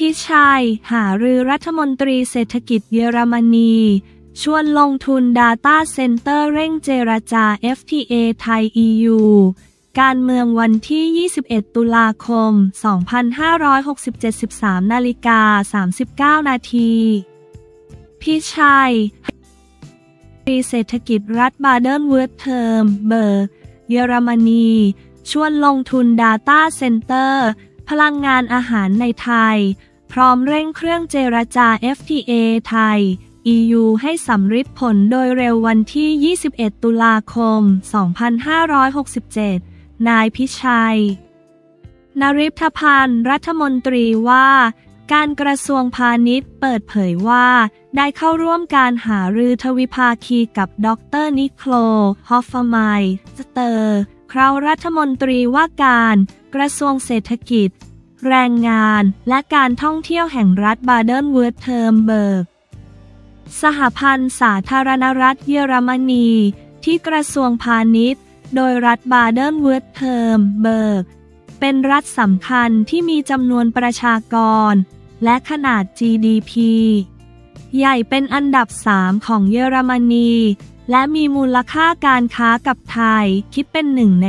พิชัยหารือรัฐมนตรีเศรษฐกิจเยอรมนีชวนลงทุน Data Center เร่งเจรจา FTA ไทย EU การเมืองวันที่ 21 ตุลาคม 2567 13:39 นาทีพิชัยเศรษฐกิจรัฐบาเดนเวิร์ทเทิร์มเบิร์กเยอรมนีชวนลงทุน Data Center พลังงานอาหารในไทยพร้อมเร่งเครื่องเจรจา FTA ไทย EU ให้สำฤทธิ์ผลโดยเร็ววันที่ 21 ตุลาคม 2567 นายพิชัย นฤทธพันธ์รัฐมนตรีว่าการกระทรวงพาณิชย์เปิดเผยว่าได้เข้าร่วมการหารือทวิภาคีกับดร.นิโคล ฮอฟไมสเตอร์คราวรัฐมนตรีว่าการกระทรวงเศรษฐกิจแรงงานและการท่องเที่ยวแห่งรัฐบาเดนเวิร์ทเทิร์มเบิร์กสหพันธ์สาธารณรัฐเยอรมนีที่กระทรวงพาณิชย์โดยรัฐบาเดนเวิร์ทเทิร์มเบิร์กเป็นรัฐสำคัญที่มีจำนวนประชากรและขนาด GDP ใหญ่เป็นอันดับ 3 ของเยอรมนีและมีมูลค่าการค้ากับไทยคิดเป็น1 ใน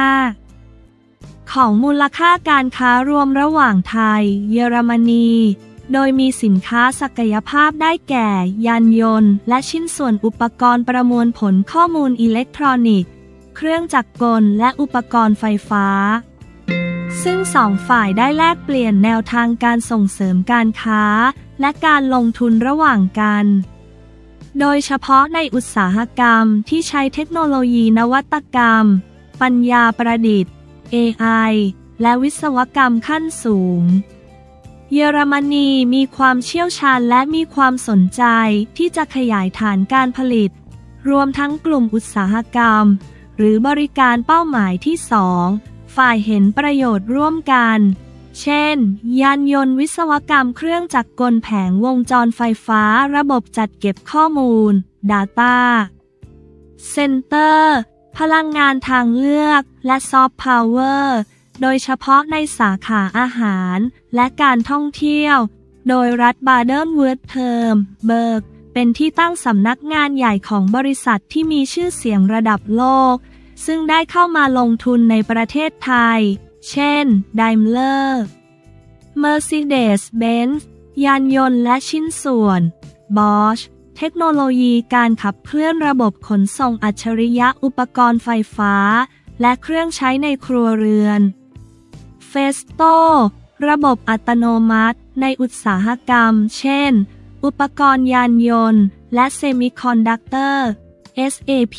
5ของมูลค่าการค้ารวมระหว่างไทยเยอรมนีโดยมีสินค้าศักยภาพได้แก่ยานยนต์และชิ้นส่วนอุปกรณ์ประมวลผลข้อมูลอิเล็กทรอนิกส์เครื่องจักรกลและอุปกรณ์ไฟฟ้าซึ่งสองฝ่ายได้แลกเปลี่ยนแนวทางการส่งเสริมการค้าและการลงทุนระหว่างกันโดยเฉพาะในอุตสาหกรรมที่ใช้เทคโนโลยีนวัตกรรมปัญญาประดิษฐ์ AI และวิศวกรรมขั้นสูงเยอรมนีมีความเชี่ยวชาญและมีความสนใจที่จะขยายฐานการผลิตรวมทั้งกลุ่มอุตสาหกรรมหรือบริการเป้าหมายที่2ฝ่ายเห็นประโยชน์ร่วมกันเช่นยานยนต์วิศวกรรมเครื่องจักรกลแผงวงจรไฟฟ้าระบบจัดเก็บข้อมูล Data Center พลังงานทางเลือกและซอฟต์พาวเวอร์โดยเฉพาะในสาขาอาหารและการท่องเที่ยวโดยรัฐบาเดนเวิร์ทเทิร์มเบิร์กเป็นที่ตั้งสำนักงานใหญ่ของบริษัทที่มีชื่อเสียงระดับโลกซึ่งได้เข้ามาลงทุนในประเทศไทยเช่น Daimler Mercedes-Benz ยานยนต์และชิ้นส่วน Bosch เทคโนโลยีการขับเคลื่อนระบบขนส่งอัจฉริยะอุปกรณ์ไฟฟ้าและเครื่องใช้ในครัวเรือนFesto ระบบอัตโนมัติในอุตสาหกรรมเช่นอุปกรณ์ยานยนต์และเซมิคอนดักเตอร์ SAP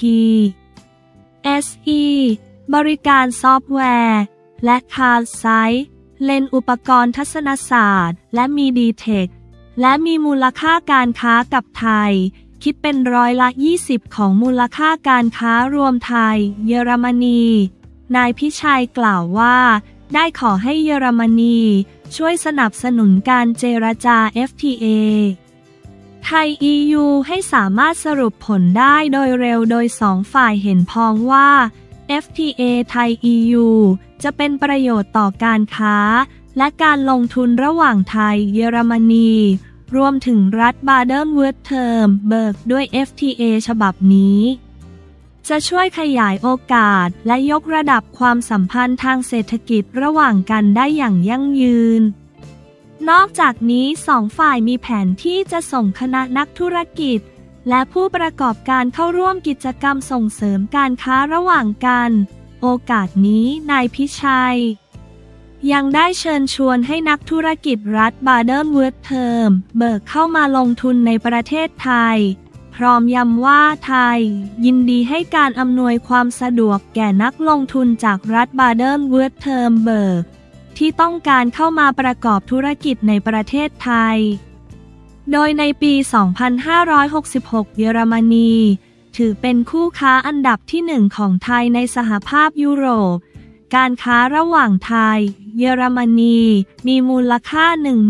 SE บริการซอฟต์แวร์และคาร์ไซต์เลนอุปกรณ์ทัศนศาสตร์และมีดีเทคและมีมูลค่าการค้ากับไทยคิดเป็น20% ของมูลค่าการค้ารวมไทยเยอรมนีนายพิชัยกล่าวว่าได้ขอให้เยอรมนีช่วยสนับสนุนการเจรจา FTA ไทย EU ให้สามารถสรุปผลได้โดยเร็วโดยสองฝ่ายเห็นพ้องว่า FTA ไทย EU จะเป็นประโยชน์ต่อการค้าและการลงทุนระหว่างไทยเยอรมนีรวมถึงรัฐบาเดนเวิร์ทเทิร์มเบิร์กด้วย FTA ฉบับนี้จะช่วยขยายโอกาสและยกระดับความสัมพันธ์ทางเศรษฐกิจระหว่างกันได้อย่างยั่งยืนนอกจากนี้สองฝ่ายมีแผนที่จะส่งคณะนักธุรกิจและผู้ประกอบการเข้าร่วมกิจกรรมส่งเสริมการค้าระหว่างกันโอกาสนี้นายพิชัยยังได้เชิญชวนให้นักธุรกิจรัฐบาเดนเวิร์ทเทิร์มเบิร์กเข้ามาลงทุนในประเทศไทยพร้อมย้ำว่าไทยยินดีให้การอำนวยความสะดวกแก่นักลงทุนจากรัฐบาเดนเวิร์ทเทิร์มเบิร์กที่ต้องการเข้ามาประกอบธุรกิจในประเทศไทยโดยในปี 2566 เยอรมนีถือเป็นคู่ค้าอันดับที่1ของไทยในสหภาพยุโรปการค้าระหว่างไทยเยอรมนีมีมูลค่า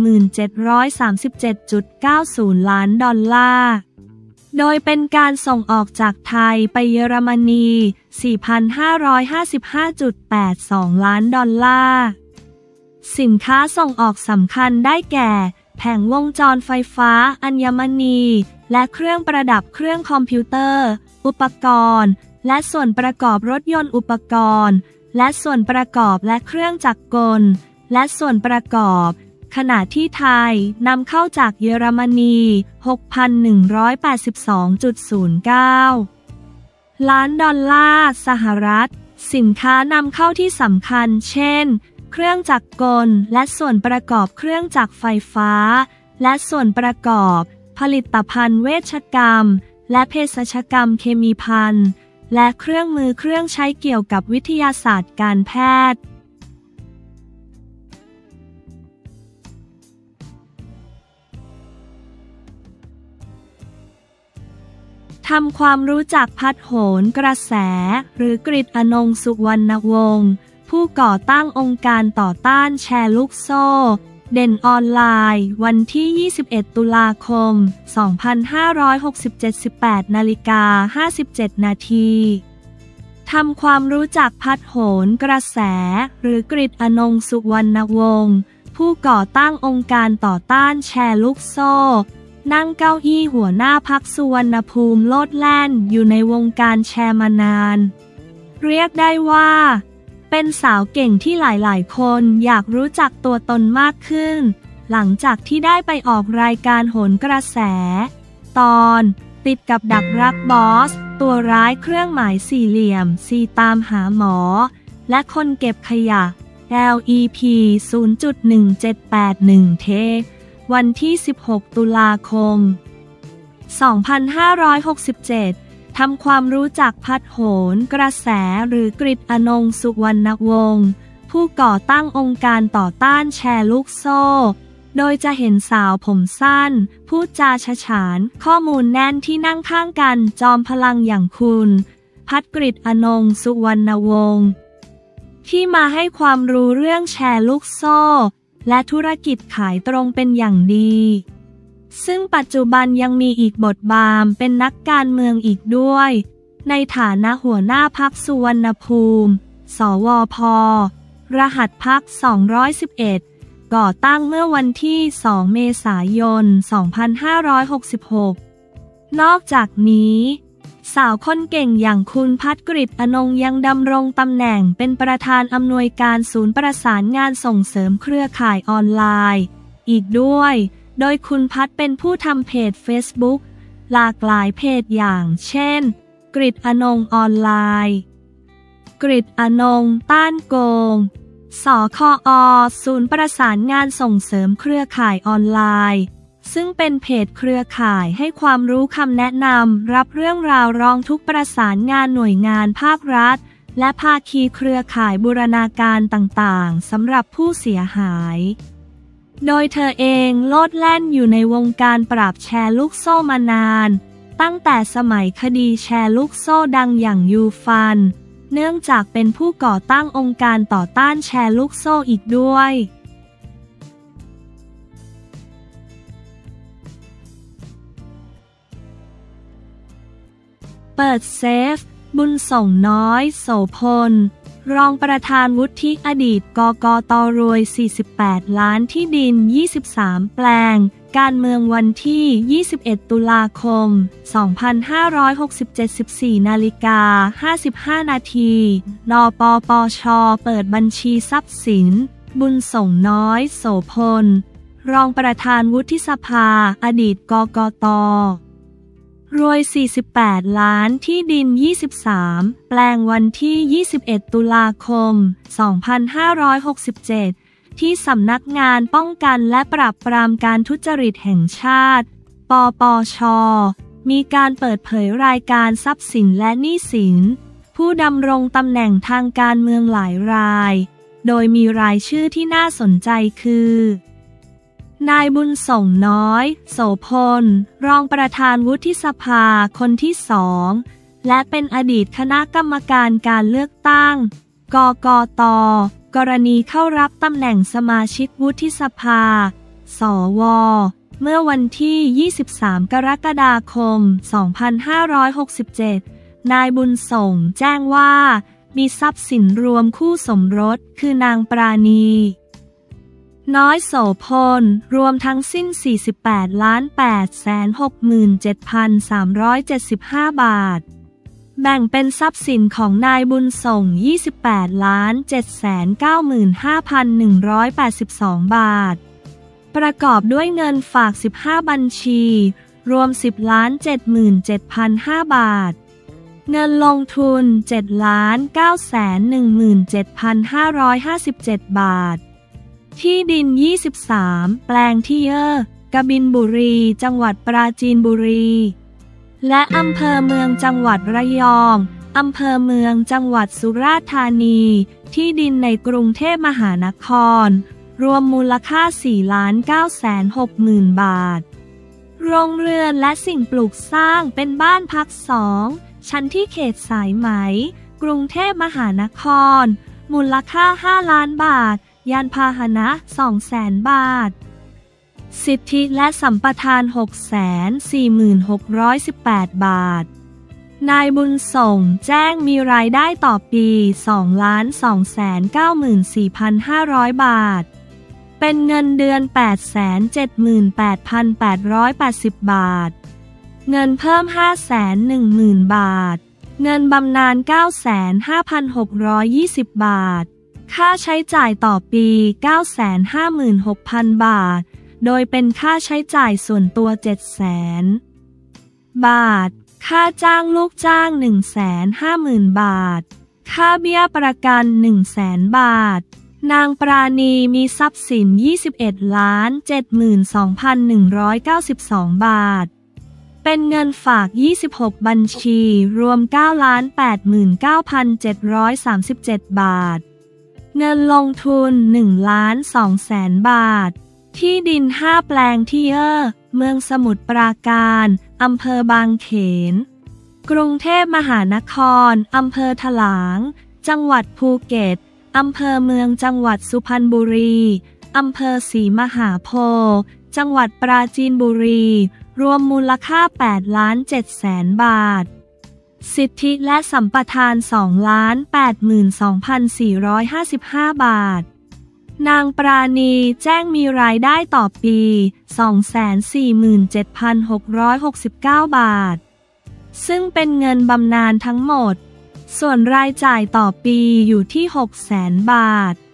1737.90 ล้านดอลลาร์โดยเป็นการส่งออกจากไทยไปเยอรมนี 4,555.82 ล้านดอลลาร์สินค้าส่งออกสำคัญได้แก่แผงวงจรไฟฟ้าอัญมณีและเครื่องประดับเครื่องคอมพิวเตอร์อุปกรณ์และส่วนประกอบรถยนต์อุปกรณ์และส่วนประกอบและเครื่องจักรกลและส่วนประกอบขณะที่ไทยนำเข้าจากเยอรมนี 6,182.09 ล้านดอลลาร์สหรัฐสินค้านำเข้าที่สำคัญเช่นเครื่องจักรกลและส่วนประกอบเครื่องจักรไฟฟ้าและส่วนประกอบผลิตภัณฑ์เวชกรรมและเภสัชกรรมเคมีภัณฑ์และเครื่องมือเครื่องใช้เกี่ยวกับวิทยาศาสตร์การแพทย์ทำความรู้จักพัดโหนกระแสหรือกฤษณรงค์ สุวรรณวงศ์ผู้ก่อตั้งองค์การต่อต้านแชร์ลูกโซ่เด่นออนไลน์วันที่ 21 ตุลาคม 2567 18:57 นาทีทำความรู้จักพัดโหนกระแสหรือกฤษณรงค์ สุวรรณวงศ์ผู้ก่อตั้งองค์การต่อต้านแชร์ลูกโซ่นั่งเก้าอี้หัวหน้าพรรคสุวรรณภูมิโลดแล่นอยู่ในวงการแชร์มานานเรียกได้ว่าเป็นสาวเก่งที่หลายๆคนอยากรู้จักตัวตนมากขึ้นหลังจากที่ได้ไปออกรายการโหนกระแสตอนติดกับดักรักบอสตัวร้ายเครื่องหมายสี่เหลี่ยมซีตามหาหมอและคนเก็บขยะ LEP 0.1781 เทวันที่ 16 ตุลาคม 2567 ทำความรู้จักพัดโหนกระแสหรือกฤษณรงค์ สุวรรณวงศ์ผู้ก่อตั้งองค์การต่อต้านแชร์ลูกโซ่โดยจะเห็นสาวผมสั้นพูดจาฉะฉานข้อมูลแน่นที่นั่งข้างกันจอมพลังอย่างคุณพัดกฤษณรงค์ สุวรรณวงศ์ที่มาให้ความรู้เรื่องแชร์ลูกโซ่และธุรกิจขายตรงเป็นอย่างดีซึ่งปัจจุบันยังมีอีกบทบาทเป็นนักการเมืองอีกด้วยในฐานะหัวหน้าพรรคสุวรรณภูมิสวพ.รหัสพรรค211ก่อตั้งเมื่อวันที่ 2 เมษายน 2566 นอกจากนี้สาวคนเก่งอย่างคุณพัดกฤษณรงค์ยังดำรงตำแหน่งเป็นประธานอำนวยการศูนย์ประสานงานส่งเสริมเครือข่ายออนไลน์อีกด้วยโดยคุณพัดเป็นผู้ทำเพจ Facebook หลากหลายเพจอย่างเช่นกฤษณรงค์ออนไลน์กฤษณรงค์ต้านโกงสคอ.ศูนย์ประสานงานส่งเสริมเครือข่ายออนไลน์ซึ่งเป็นเพจเครือข่ายให้ความรู้คำแนะนำรับเรื่องราวร้องทุกข์ประสานงานหน่วยงานภาครัฐและภาคีเครือข่ายบูรณาการต่างๆสำหรับผู้เสียหายโดยเธอเองโลดแล่นอยู่ในวงการปราบแชร์ลูกโซ่มานานตั้งแต่สมัยคดีแชร์ลูกโซ่ดังอย่างยูฟันเนื่องจากเป็นผู้ก่อตั้งองค์การต่อต้านแชร์ลูกโซ่อีกด้วยเปิดเซฟบุญส่งน้อยโสพลรองประธานวุฒิอดีตกกต.รวย48ล้านที่ดิน23แปลงการเมืองวันที่21ตุลาคม2567 14:55 นาทีนปปช.เปิดบัญชีทรัพย์สินบุญส่งน้อยโสพลรองประธานวุฒิสภาอดีตกกต.รวย48ล้านที่ดิน23แปลงวันที่21ตุลาคม2567ที่สำนักงานป้องกันและปราบปรามการทุจริตแห่งชาติปปช.มีการเปิดเผยรายการทรัพย์สินและหนี้สินผู้ดำรงตำแหน่งทางการเมืองหลายรายโดยมีรายชื่อที่น่าสนใจคือนายบุญส่งน้อยโสพลรองประธานวุฒิสภาคนที่2และเป็นอดีตคณะกรรมการการเลือกตั้งกกต.กรณีเข้ารับตำแหน่งสมาชิกวุฒิสภาสว.เมื่อวันที่23กรกฎาคม2567นายบุญส่งแจ้งว่ามีทรัพย์สินรวมคู่สมรสคือนางปราณีน้อยโสพลรวมทั้งสิ้น 48,867,375 บาทแบ่งเป็นทรัพย์สินของนายบุญส่ง 28,795,182 บาทประกอบด้วยเงินฝาก15บัญชีรวม 10,77,500 บาทเงินลงทุน 7,917,557 บาทที่ดิน23แปลงที่กบินบุรีจังหวัดปราจีนบุรีและอำเภอเมืองจังหวัดระยองอำเภอเมืองจังหวัดสุราษฎร์ธานีที่ดินในกรุงเทพมหานครรวมมูลค่า 4,960,000 บาทโรงเรือนและสิ่งปลูกสร้างเป็นบ้านพัก2ชั้นที่เขตสายไหมกรุงเทพมหานครมูลค่า 5 ล้านบาทยานพาหนะ 200,000 บาทสิทธิและสัมปทาน 646,18 บาทนายบุญส่งแจ้งมีรายได้ต่อปี 2,294,500 บาทเป็นเงินเดือน 878,880 บาทเงินเพิ่ม 510,000 บาทเงินบำนาญ 95,620 บาทค่าใช้จ่ายต่อปี 956,000 บาทโดยเป็นค่าใช้จ่ายส่วนตัว 700,000 บาทค่าจ้างลูกจ้าง 150,000 บาทค่าเบี้ยประกัน 100,000 บาทนางปราณีมีทรัพย์สิน 21,72,192 บาทเป็นเงินฝาก 26 บัญชีรวม 9,89,737 บาทเงินลงทุน 1,200,000 บาทที่ดิน5แปลงที่เมืองสมุทรปราการอำเภอบางเขนกรุงเทพมหานครอำเภอถลางจังหวัดภูเก็ตอำเภอเมืองจังหวัดสุพรรณบุรีอำเภอศรีมหาโพธิ์จังหวัดปราจีนบุรีรวมมูลค่า 8,700,000 บาทสิทธิและสัมปทาน 2,82,455 บาทนางปราณีแจ้งมีรายได้ต่อปี 247,669 บาทซึ่งเป็นเงินบำนาญทั้งหมดส่วนรายจ่ายต่อปีอยู่ที่ 600,000 บาท